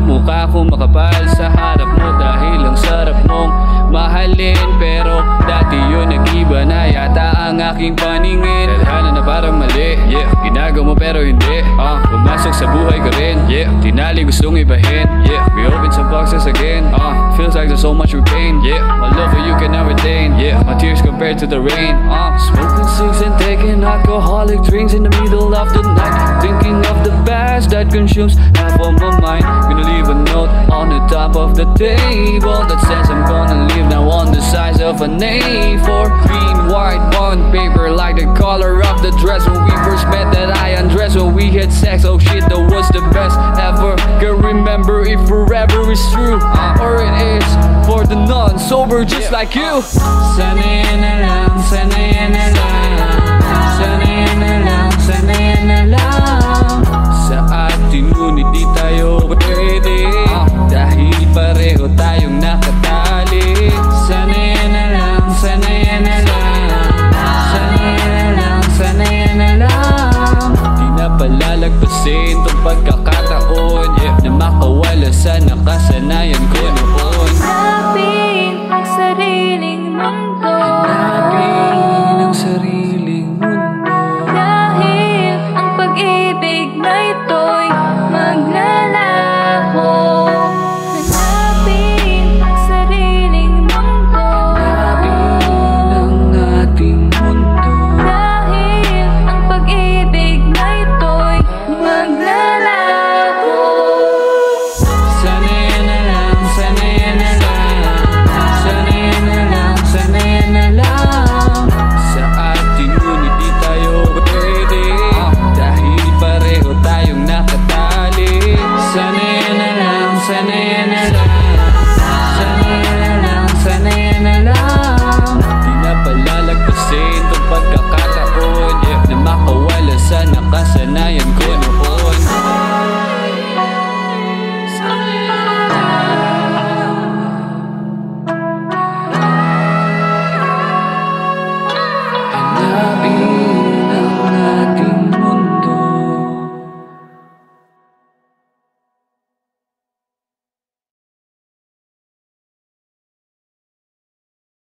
mukha ko makapal sa harap mo dahil ang sarap mong mahalin. Pero dati yun nag-iba na yata ang aking paningin. Tadhana na parang mali, yeah, ginagawa mo pero hindi. Pumasok sa buhay ko rin, yeah, tinali gustong ibahin, yeah. We open some boxes again, feels like there's so much pain, yeah. My love for you cannot retain, yeah. My tears compared to the rain, smoking cigs and taking alcoholic drinks in the middle of the night, thinking of the past that consumes half of my mind. Gonna leave a note on the top of the table that says I'm gonna leave now on the size of an A4. Green, white, bond paper like the color of the dress when we first met that I undressed when we had sex. Oh shit, that was the best ever. Can't remember if forever is true or it is for the non-sober just like you. Sana yan na lang, sana yan na lang, sana yan na lang, sana yan na lang. Sa atin ngunit di tayo pwede dahil pareho tayong nakatali. Sana yan na lang, sana yan na lang, sana yan na lang, sana yan na lang. Di na palalagpasin tong pagkakataon, yeah, na makawala sa nakasanayan ko noon. Hanapin ang sariling mundo, hanapin ang sariling mundo, dahil ang pag-ibig na ito'y maglalaho. Hanapin ang sariling mundo, hanapin ang ating mundo, dahil ang pag-ibig na ito'y maglalaho. sana yan na lang, sana yan na lang, sana yan na lang, sana yan na lang. Sa atin ngunit di tayo pwede dahil pareho tayong nakatali. Sana yan na lang, sana yan